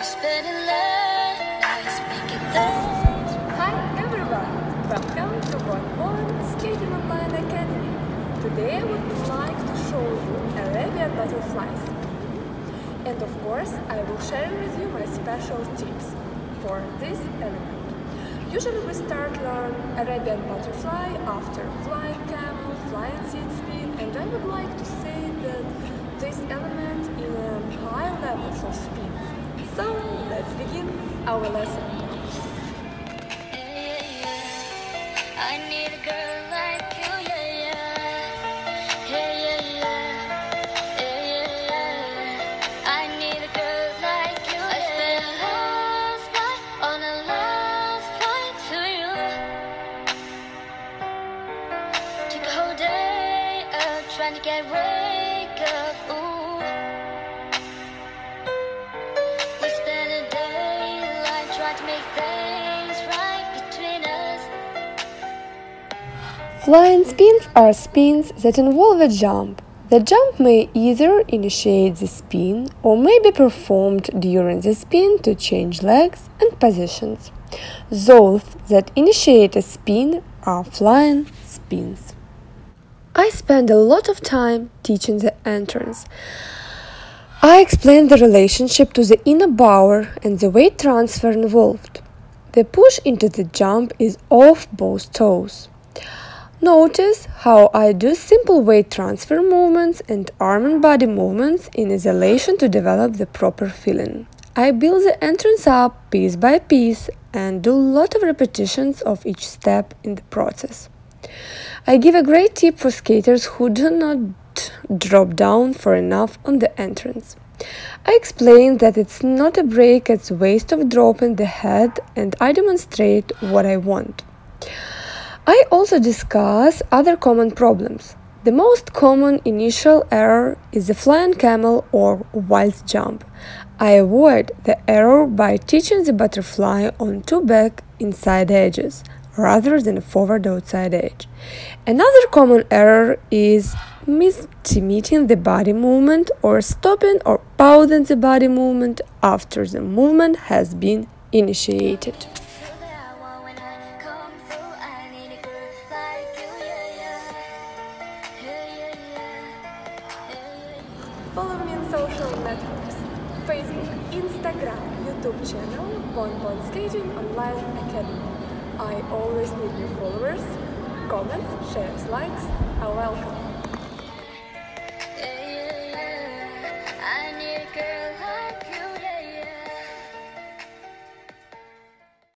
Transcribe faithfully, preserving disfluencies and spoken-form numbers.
Hi everyone! Welcome to one more Skating Online Academy. Today I would like to show you Arabian butterflies. And of course, I will share with you my special tips for this element. Usually we start learn Arabian butterfly after flying camel, flying seat spin, and I would like to say that this element in a high levels of spin. So let's begin our lesson. I need a girl like you, yeah, yeah, yeah, yeah, yeah, yeah, yeah. I need a girl like you, yeah. I spent last night on a last flight to you. Took a whole day out trying to get wake up, ooh. We spent a daylight trying to make things right between us. Flying spins are spins that involve a jump. The jump may either initiate the spin or may be performed during the spin to change legs and positions. Those that initiate a spin are flying spins. I spend a lot of time teaching the entrance. I explain the relationship to the inner bower and the weight transfer involved. The push into the jump is off both toes. Notice how I do simple weight transfer movements and arm and body movements in isolation to develop the proper feeling. I build the entrance up piece by piece and do a lot of repetitions of each step in the process. I give a great tip for skaters who do not drop down for enough on the entrance. I explain that it's not a break at the waist of dropping the head, and I demonstrate what I want. I also discuss other common problems. The most common initial error is the flying camel or wild jump. I avoid the error by teaching the butterfly on two back inside edges rather than a forward outside edge. Another common error is mistiming the body movement or stopping or pausing the body movement after the movement has been initiated. Follow me on social networks, Facebook, Instagram, YouTube channel, One One Skating Online Academy. I always need new followers, comments, shares, likes are welcome.